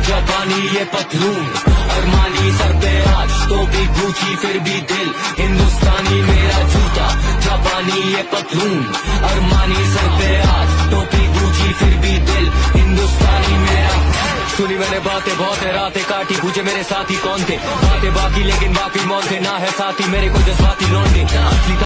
जापानी ये पतलून, अरमानी सर पे आज, टोपी गुची फिर भी दिल हिंदुस्तानी, मेरा जूता जापानी ये पतलून, अरमानी सर पे आज, टोपी गुची फिर भी दिल हिंदुस्तानी मेरा। सुनी मैंने बातें बहुत है, रातें काटी, पूछे मेरे साथी कौन थे, बातें बाकी लेकिन बाकी मौत थे, ना है साथी मेरे को जज्बाती लौंडे। असली